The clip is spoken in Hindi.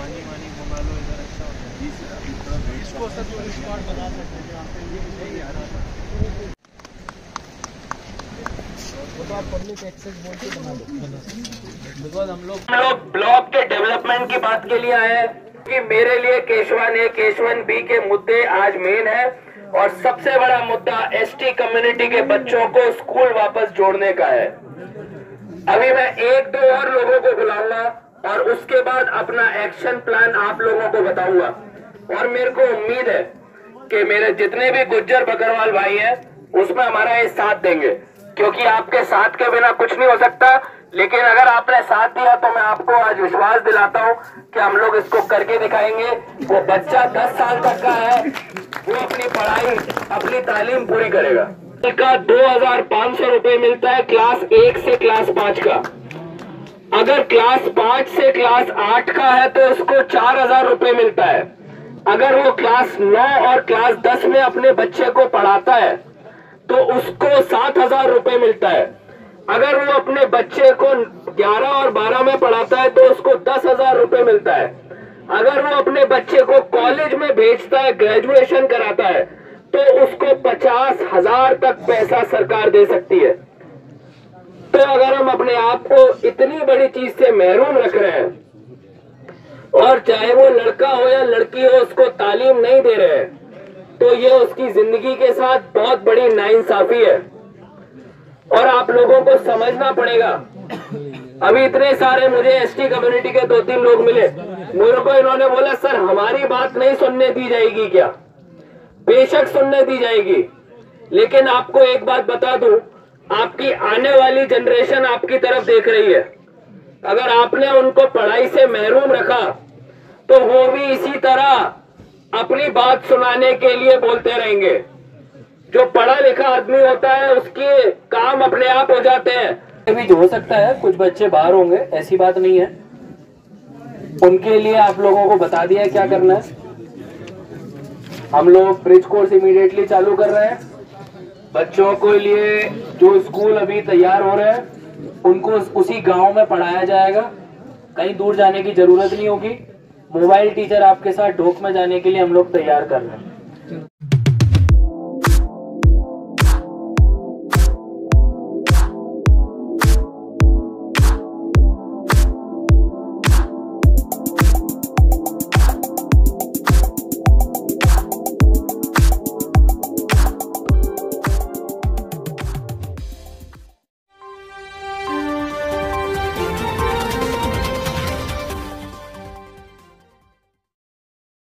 पानी वानी मंगा लो इधर, अच्छा हो जाएगा। इसको सब स्पॉट बना सकते हैं यहाँ पे, ये नहीं आ रहा था वो तो आप पब्लिक एक्सेस बोल के बना लो। बिकॉज हम लोग ब्लॉक के डेवलपमेंट की बात के लिए आए हैं कि मेरे लिए केशवन ए केशवन बी के मुद्दे आज मेन है और सबसे बड़ा मुद्दा एसटी कम्युनिटी के बच्चों को स्कूल वापस जोड़ने का है। अभी मैं एक दो और लोगों को बुलाऊंगा और उसके बाद अपना एक्शन प्लान आप लोगों को बताऊंगा। और मेरे को उम्मीद है कि मेरे जितने भी गुज्जर बकरवाल भाई हैं उसमें हमारा ये साथ देंगे, क्योंकि आपके साथ के बिना कुछ नहीं हो सकता। लेकिन अगर आपने साथ दिया तो मैं आपको आज विश्वास दिलाता हूं कि हम लोग इसको करके दिखाएंगे। वो बच्चा 10 साल तक का है, वो अपनी पढ़ाई अपनी तालीम पूरी करेगा। का 2500 रुपए मिलता है क्लास 1 से क्लास 5 का। अगर क्लास 5 से क्लास 8 का है तो उसको 4000 रुपए मिलता है। अगर वो क्लास 9 और क्लास 10 में अपने बच्चे को पढ़ाता है तो उसको 7000 रुपए मिलता है। अगर वो अपने बच्चे को 11 और 12 में पढ़ाता है तो उसको 10,000 रुपए मिलता है। अगर वो अपने बच्चे को कॉलेज में भेजता है, ग्रेजुएशन कराता है, तो उसको 50,000 तक पैसा सरकार दे सकती है। तो अगर हम अपने आप को इतनी बड़ी चीज से महरूम रख रहे हैं और चाहे वो लड़का हो या लड़की हो उसको तालीम नहीं दे रहे हैं, तो ये उसकी जिंदगी के साथ बहुत बड़ी नाइंसाफी है और आप लोगों को समझना पड़ेगा। अभी इतने सारे मुझे एसटी कम्युनिटी के 2-3 लोग मिले, मेरे को इन्होंने बोला सर हमारी बात नहीं सुनने दी जाएगी क्या? बेशक सुनने दी जाएगी, लेकिन आपको एक बात बता दूं, आपकी आने वाली जनरेशन आपकी तरफ देख रही है। अगर आपने उनको पढ़ाई से महरूम रखा तो वो भी इसी तरह अपनी बात सुनाने के लिए बोलते रहेंगे। जो पढ़ा लिखा आदमी होता है उसके काम अपने आप हो जाते हैं। भी हो सकता है कुछ बच्चे बाहर होंगे, ऐसी बात नहीं है। उनके लिए आप लोगों को बता दिया है क्या करना है। हम लोग ब्रिज कोर्स इमीडिएटली चालू कर रहे हैं। बच्चों के लिए जो स्कूल अभी तैयार हो रहे हैं उनको उसी गांव में पढ़ाया जाएगा, कहीं दूर जाने की जरूरत नहीं होगी। मोबाइल टीचर आपके साथ ढोक में जाने के लिए हम लोग तैयार कर रहे हैं।